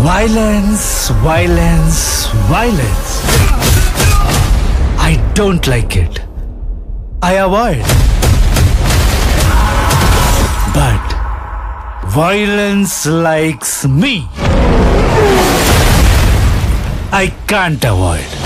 Violence, violence, violence. I don't like it. I avoid. But violence likes me. I can't avoid.